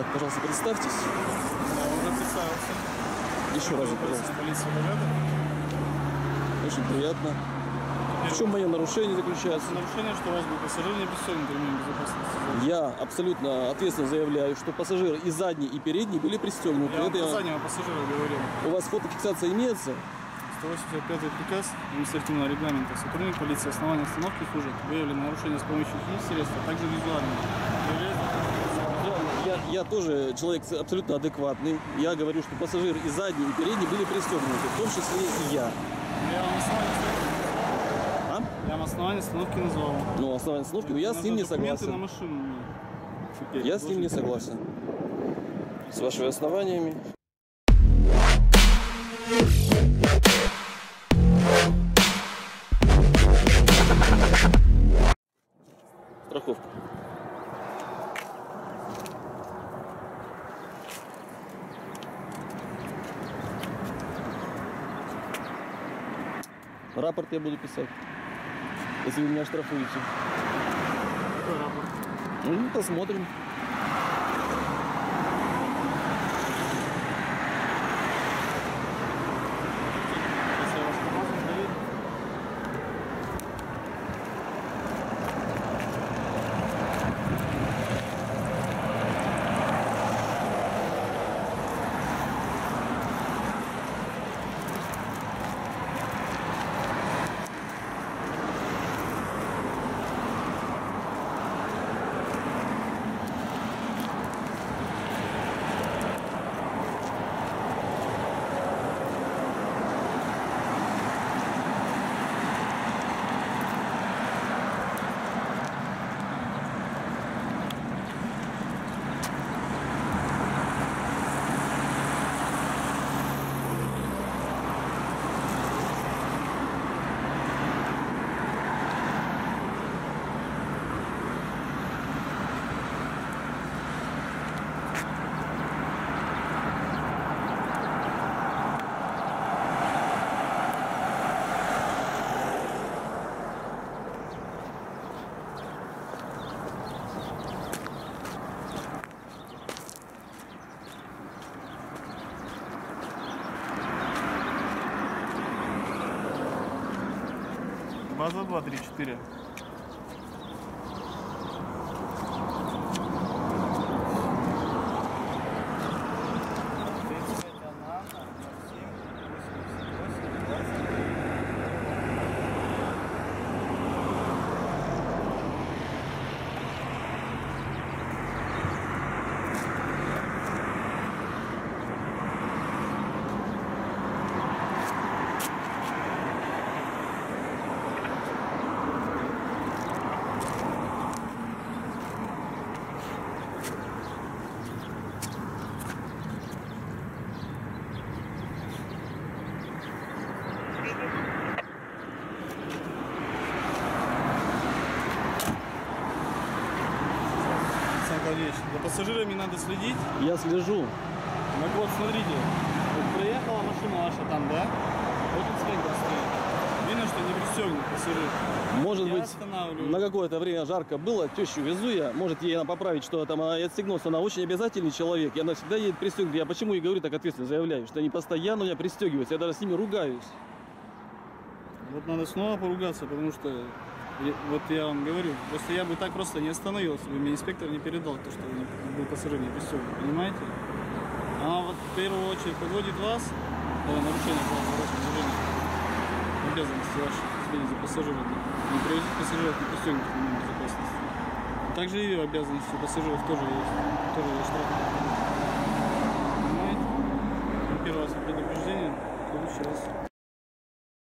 Пожалуйста, представьтесь. Я уже представился. Еще раз, пожалуйста. Полиция Богата. Очень приятно. В чем мое нарушение заключается? Нарушение, что у вас был пассажир не пристегнут ремнем безопасности. Я абсолютно ответственно заявляю, что пассажиры и задний, и передний были пристегнуты. Я вам про заднего пассажира говорил. У вас фотофиксация имеется? 185 приказ административного регламента. Сотрудник полиции основания остановки служит. Выявлено нарушение с помощью физических средств, а также визуально. Я тоже человек абсолютно адекватный. Я говорю, что пассажир и задний, и передний были пристегнуты, в том числе и я. Я вам основание остановки назвал. Ну, основание остановки, но я с ним не согласен. На машину. Я с ним не согласен. С вашими основаниями. Страховка. Рапорт я буду писать, если вы меня штрафуете. Какой рапорт? Ну, посмотрим. Если я вас попрошу, доверить. База 234. За пассажирами надо следить. Я слежу. Так вот, смотрите, вот проехала машина ваша там, да? Вот тут свинка стоит. Видно, что не пристегнут пассажир. Может Я быть, останавливаю. на какое-то время жарко было, тещу везу я, может ей поправить, что там она отстегнулся, она очень обязательный человек, и она всегда едет пристегнута. Я почему и говорю так ответственно, заявляю, что они постоянно у меня пристегиваются, я даже с ними ругаюсь. Вот надо снова поругаться, потому что, вот я вам говорю, просто я бы так просто не остановился, бы мне инспектор не передал то, что был пассажир не пристегнут, понимаете? Она вот в первую очередь подводит вас, нарушение правил дорожного движения, обязанности ваши, следить за пассажирами, не привозить пассажиров не пристегнутых ремнем безопасности. Также и обязанности у пассажиров тоже есть, тоже есть штраф. Понимаете? Первый раз предупреждение, в следующий раз.